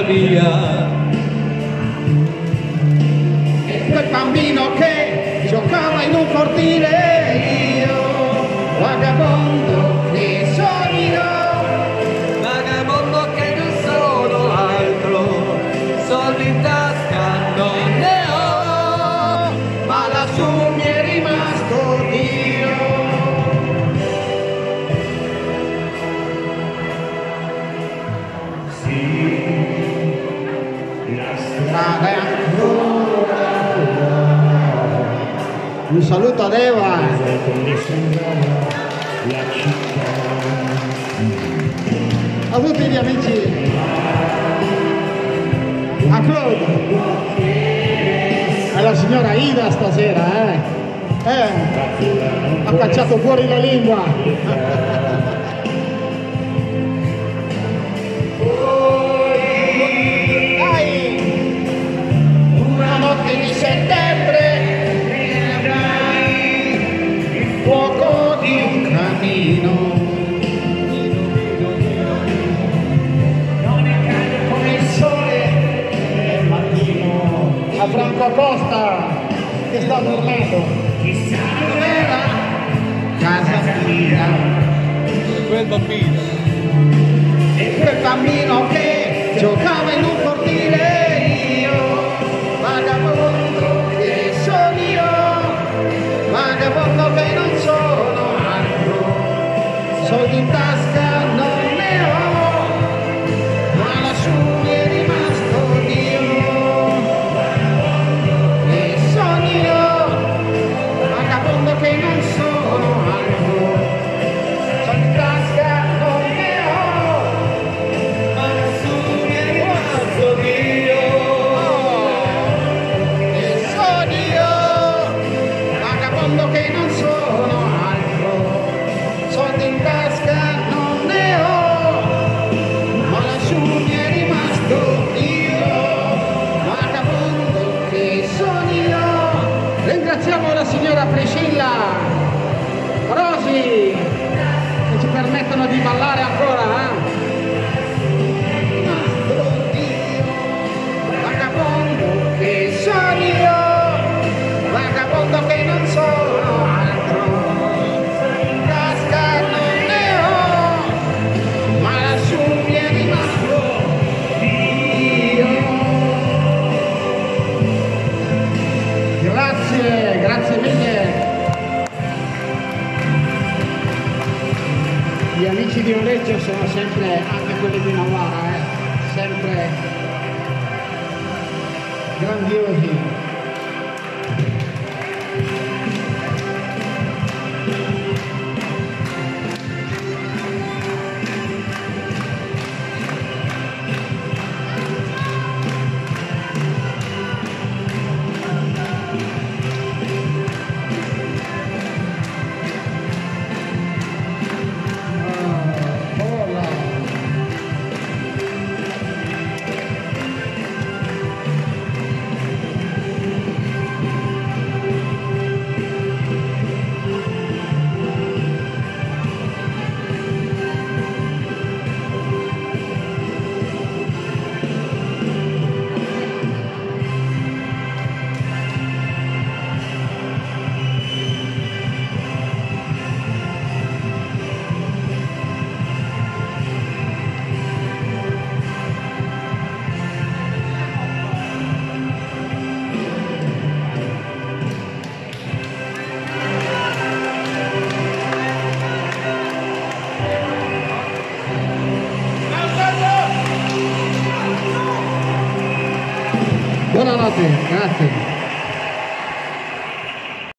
via. E quel bambino che giocava in un cortile, io, vagabondo che sono io, Vagabondo che non sono altro, soldi in tasca non ne ho, ma lassù mi è rimasto Dio. Strada è ancora là. Un saluto ad Eva. A tutti gli amici. A Claude. È la signora Ida stasera, ha cacciato fuori la lingua. Una notte di settembre vedrai il fuoco di un camino, non è caldo come il sole del mattino. A Franco Acosta che sta dormendo, chissà dov'era casa mia, quel bambino. e quel bambino che giocava in un cortile, vagabondo che sono io, vagabondo che non sono altro, soldi in tasca non ne ho, ma lassù mi è rimasto Dio. Che sono io, vagabondo che non sono altro, soldi in tasca non ne ho, ma lassù mi è rimasto Dio. Che non sono altro, soldi in tasca non ne ho, ma lassù mi è rimasto Dio, vagabondo che sono io. Ringraziamo la signora Priscilla Rosi che ci permettono di ballare ancora, vagabondo che sono io, vagabondo che non sono altro, in tasca non ne ho, ma lassù mi è rimasto Dio. Grazie, grazie mille. Gli amici di Oreggio sono sempre, anche quelli di Novara, sempre grandiosi. Buonanotte, grazie.